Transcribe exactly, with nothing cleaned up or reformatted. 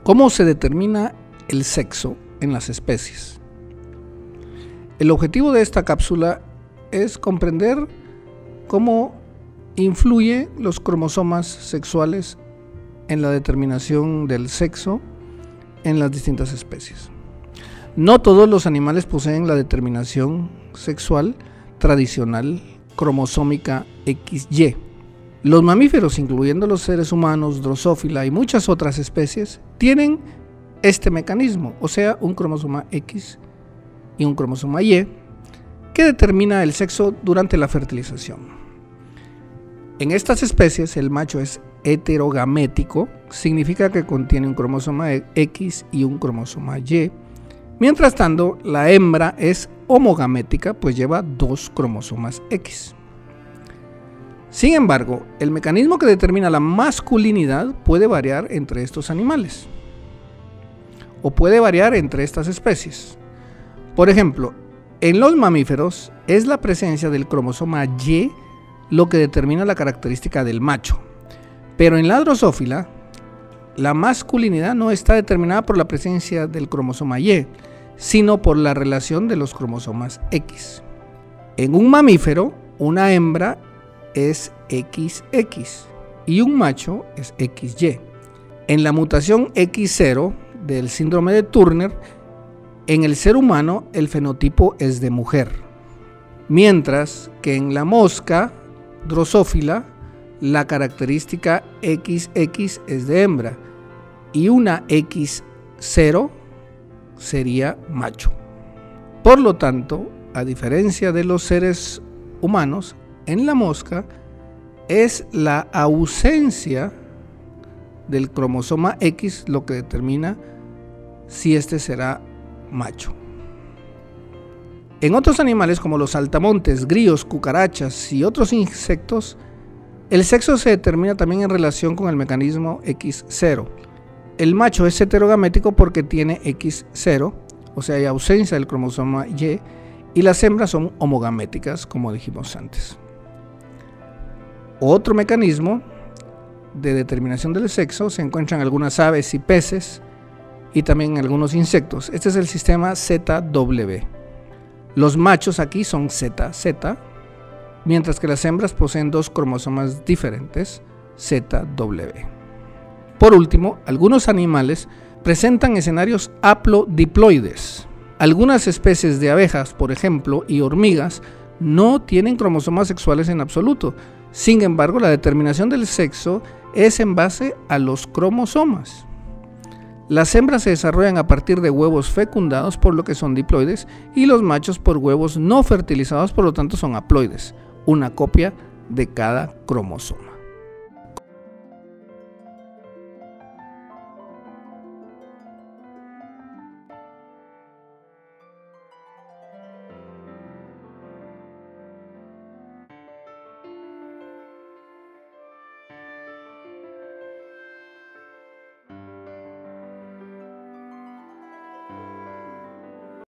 ¿Cómo se determina el sexo en las especies? El objetivo de esta cápsula es comprender cómo influyen los cromosomas sexuales en la determinación del sexo en las distintas especies. No todos los animales poseen la determinación sexual tradicional cromosómica equis ye. Los mamíferos, incluyendo los seres humanos, Drosophila y muchas otras especies, tienen este mecanismo, o sea, un cromosoma X y un cromosoma Y, que determina el sexo durante la fertilización. En estas especies, el macho es heterogamético, significa que contiene un cromosoma X y un cromosoma Y. Mientras tanto, la hembra es homogamética, pues lleva dos cromosomas X. Sin embargo, el mecanismo que determina la masculinidad puede variar entre estos animales, o puede variar entre estas especies. Por ejemplo, en los mamíferos es la presencia del cromosoma Y lo que determina la característica del macho, pero en la Drosófila la masculinidad no está determinada por la presencia del cromosoma Y, sino por la relación de los cromosomas X. En un mamífero, una hembra es equis equis y un macho es equis ye. En la mutación equis cero del síndrome de Turner, en el ser humano el fenotipo es de mujer, mientras que en la mosca Drosófila la característica equis equis es de hembra y una equis cero sería macho. Por lo tanto, a diferencia de los seres humanos, en la mosca es la ausencia del cromosoma X lo que determina si este será macho. En otros animales como los saltamontes, grillos, cucarachas y otros insectos, el sexo se determina también en relación con el mecanismo equis cero. El macho es heterogamético porque tiene equis cero, o sea, hay ausencia del cromosoma Y, y las hembras son homogaméticas, como dijimos antes. Otro mecanismo de determinación del sexo se encuentra en algunas aves y peces y también en algunos insectos. Este es el sistema zeta doble ve. Los machos aquí son zeta zeta, mientras que las hembras poseen dos cromosomas diferentes, zeta doble ve. Por último, algunos animales presentan escenarios haplodiploides. Algunas especies de abejas, por ejemplo, y hormigas, no tienen cromosomas sexuales en absoluto. Sin embargo, la determinación del sexo es en base a los cromosomas. Las hembras se desarrollan a partir de huevos fecundados, por lo que son diploides, y los machos por huevos no fertilizados, por lo tanto son haploides, una copia de cada cromosoma.